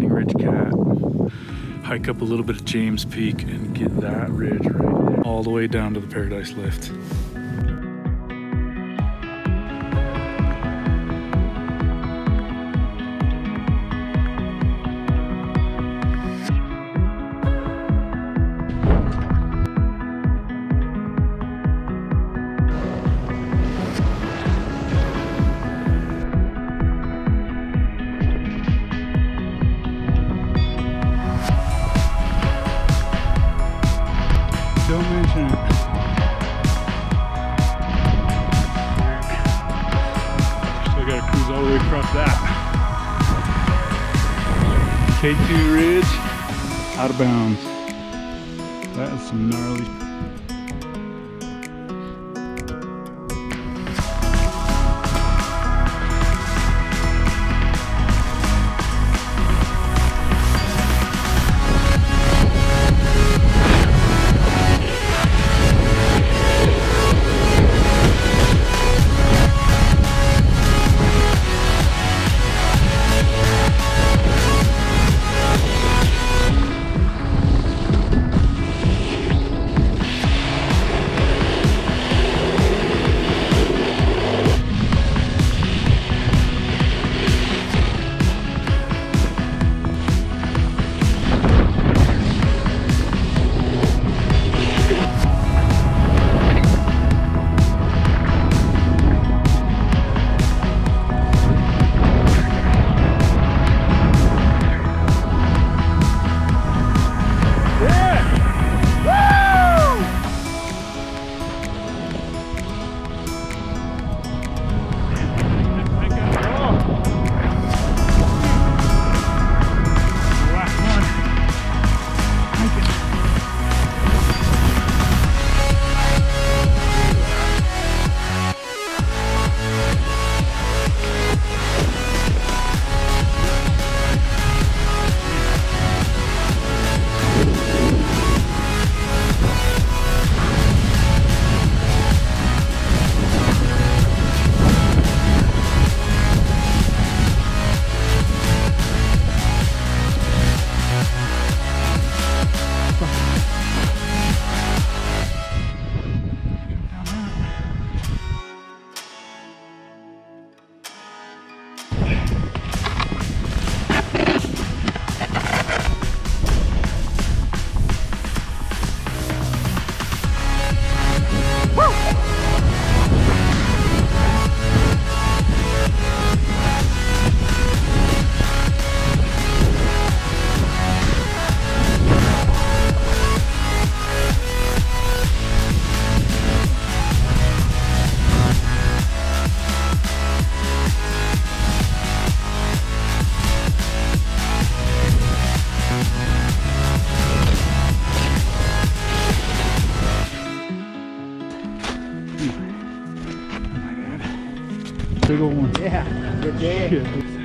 Standing Ridge Cat, hike up a little bit of James Peak and get that ridge right there, all the way down to the Paradise Lift. Don't mention it. Still gotta cruise all the way across that. K2 Ridge, out of bounds. That is some gnarly. Big old one. Yeah, good day.